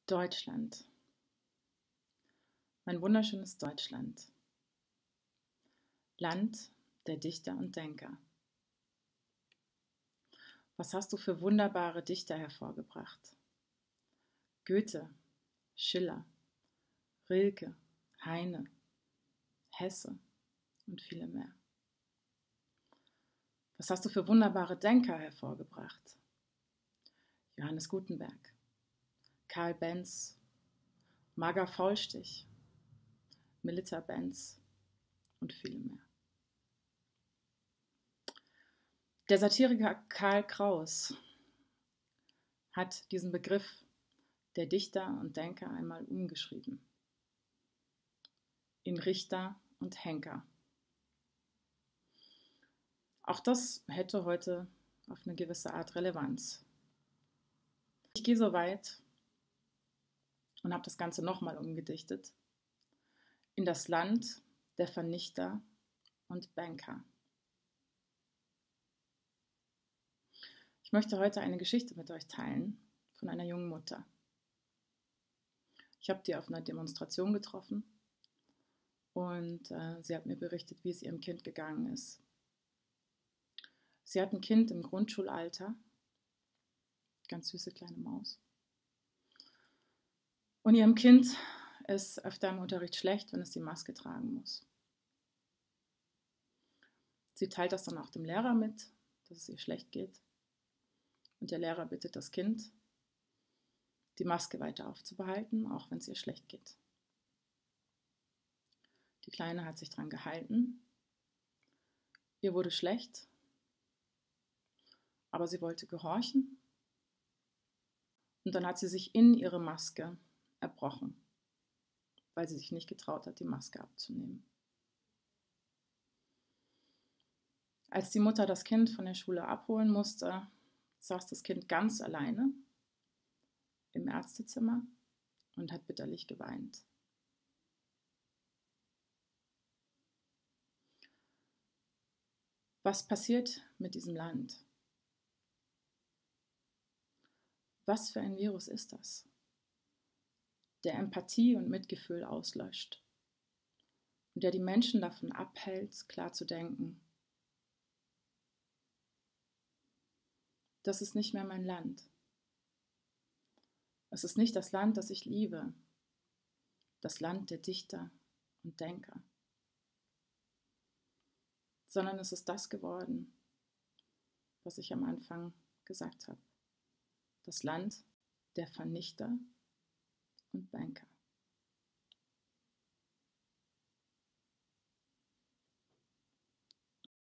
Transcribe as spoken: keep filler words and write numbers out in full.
Deutschland, mein wunderschönes Deutschland, Land der Dichter und Denker. Was hast du für wunderbare Dichter hervorgebracht? Goethe, Schiller, Rilke, Heine, Hesse und viele mehr. Was hast du für wunderbare Denker hervorgebracht? Johannes Gutenberg, Karl Benz, Marga Faulstich, Melita Benz und viele mehr. Der Satiriker Karl Kraus hat diesen Begriff der Dichter und Denker einmal umgeschrieben in Richter und Henker. Auch das hätte heute auf eine gewisse Art Relevanz. Ich gehe so weit und habe das Ganze nochmal umgedichtet in das Land der Vernichter und Banker. Ich möchte heute eine Geschichte mit euch teilen von einer jungen Mutter. Ich habe die auf einer Demonstration getroffen und äh, sie hat mir berichtet, wie es ihrem Kind gegangen ist. Sie hat ein Kind im Grundschulalter, ganz süße kleine Maus. Und ihrem Kind ist öfter im Unterricht schlecht, wenn es die Maske tragen muss. Sie teilt das dann auch dem Lehrer mit, dass es ihr schlecht geht. Und der Lehrer bittet das Kind, die Maske weiter aufzubehalten, auch wenn es ihr schlecht geht. Die Kleine hat sich dran gehalten. Ihr wurde schlecht, aber sie wollte gehorchen. Und dann hat sie sich in ihre Maske erbrochen, weil sie sich nicht getraut hat, die Maske abzunehmen. Als die Mutter das Kind von der Schule abholen musste, saß das Kind ganz alleine im Ärztezimmer und hat bitterlich geweint. Was passiert mit diesem Land? Was für ein Virus ist das, der Empathie und Mitgefühl auslöscht und der die Menschen davon abhält, klar zu denken? Das ist nicht mehr mein Land. Es ist nicht das Land, das ich liebe, das Land der Dichter und Denker, sondern es ist das geworden, was ich am Anfang gesagt habe. Das Land der Vernichter und Banker.